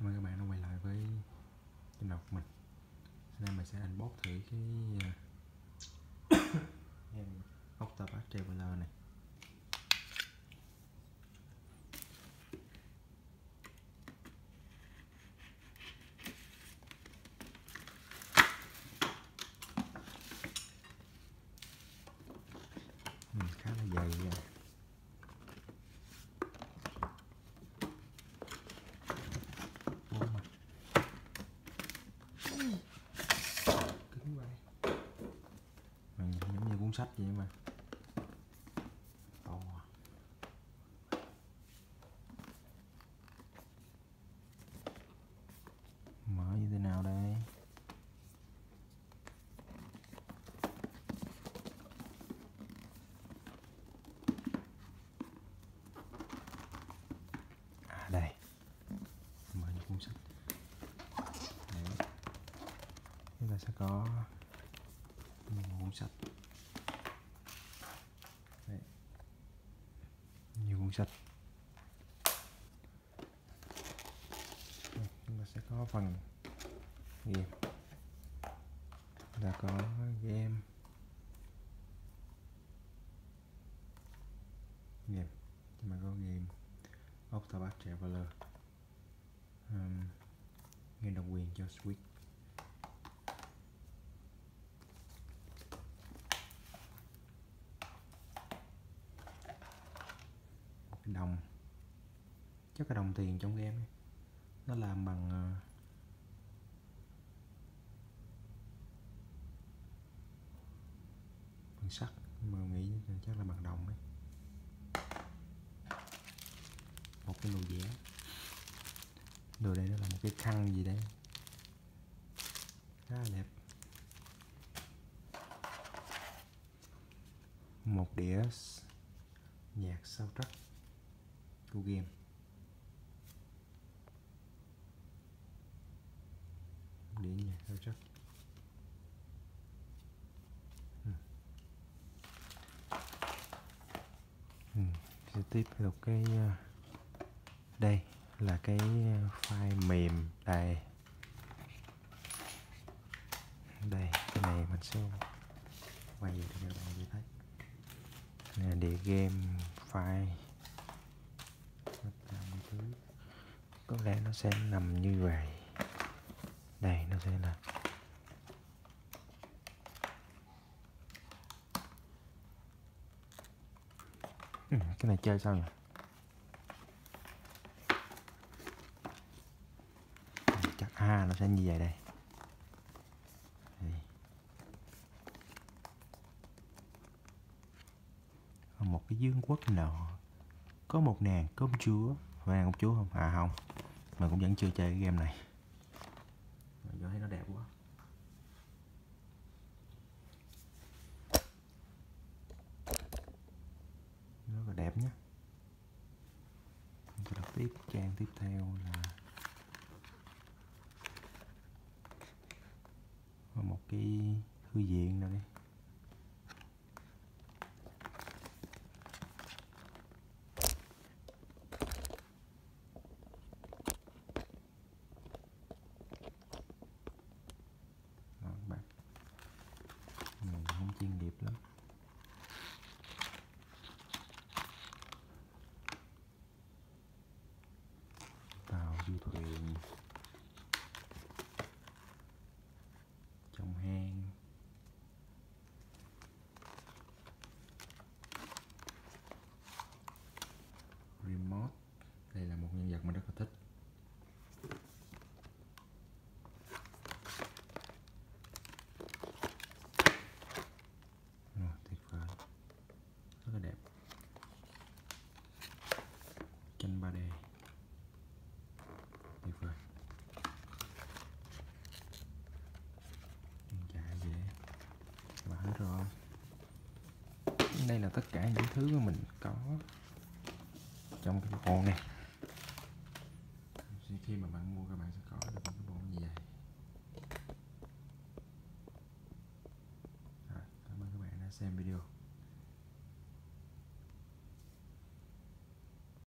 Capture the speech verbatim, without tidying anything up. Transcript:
Chào mừng các bạn đã quay lại với kênh của mình. Hôm nay mình sẽ unbox thử cái game Octopath Traveler này. Mình khá là dày rồi. Cứng vậy. Mình giống như cuốn sách vậy mà. To. Mở như thế nào đây? À đây. Mở như cuốn sách. Đấy. Chúng ta sẽ có một cuốn sách. Đấy. Nhiều cuốn sách. Đây, chúng ta sẽ có phần game. Chúng ta có game. Game. Chúng ta có game Octopath Traveler. Um, game độc quyền cho Switch. Cái đồng, chắc là đồng tiền trong game ấy. Nó làm bằng uh, bằng sắt, mà mình nghĩ chắc là bằng đồng ấy. Một cái đồ vẽ. Đồ đây nó là một cái khăn gì đấy, khá là đẹp. Một đĩa nhạc soundtrack của game. Đĩa nhạc soundtrack. Ừ. Ừ. Sẽ tiếp tục cái đây là cái file mềm đây. Đây, cái này mình sẽ quay về cho các bạn dễ thấy. Nè, địa game file. Thứ. Có lẽ nó sẽ nằm như vậy. Đây, nó sẽ là ừ, cái này chơi sao nhỉ? Chắc à nó sẽ như vậy đây. Đây. Ở một cái vương quốc nọ có một nàng công chúa. Phải nàng công chúa không? À không, mình cũng vẫn chưa chơi cái game này. Mình thấy nó đẹp quá. Rất là đẹp nhé. Mình sẽ đọc tiếp trang tiếp theo là một cái thư viện nào đây. Đó, các bạn. Mình không chuyên nghiệp lắm. Tàu du thuyền trong hang. Remote. Đây là một nhân vật mình rất là thích. Ồ, tuyệt vời. Rất là đẹp. Tranh ba D. Tuyệt vời. Chạy dễ. Và hết rồi. Đây là tất cả những thứ mà mình có trong cái bộ này. Khi mà bạn mua các bạn sẽ có được một cái bộ như vậy. Rồi, cảm ơn các bạn đã xem video.